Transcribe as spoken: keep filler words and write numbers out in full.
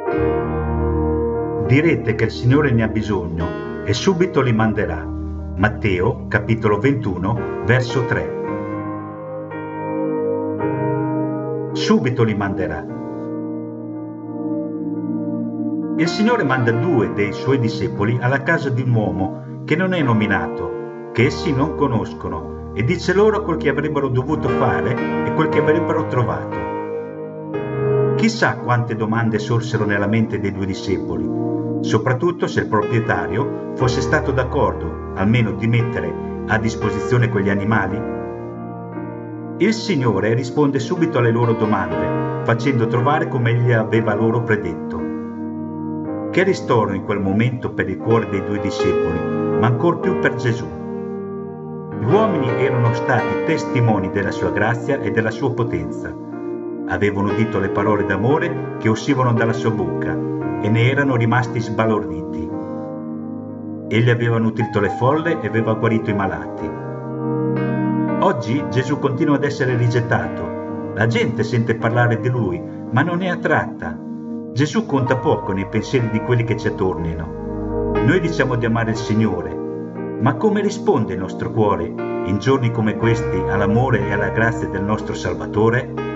Direte che il Signore ne ha bisogno e subito li manderà. Matteo, capitolo ventuno, verso tre. Subito li manderà. Il Signore manda due dei suoi discepoli alla casa di un uomo che non è nominato, che essi non conoscono, e dice loro quel che avrebbero dovuto fare e quel che avrebbero trovato. Chissà quante domande sorsero nella mente dei due discepoli, soprattutto se il proprietario fosse stato d'accordo almeno di mettere a disposizione quegli animali. Il Signore risponde subito alle loro domande, facendo trovare come egli aveva loro predetto. Che ristoro in quel momento per il cuore dei due discepoli, ma ancor più per Gesù. Gli uomini erano stati testimoni della sua grazia e della sua potenza. Avevano udito le parole d'amore che uscivano dalla sua bocca e ne erano rimasti sbalorditi. Egli aveva nutrito le folle e aveva guarito i malati. Oggi Gesù continua ad essere rigettato. La gente sente parlare di lui, ma non è attratta. Gesù conta poco nei pensieri di quelli che ci attorniano. Noi diciamo di amare il Signore, ma come risponde il nostro cuore in giorni come questi all'amore e alla grazia del nostro Salvatore?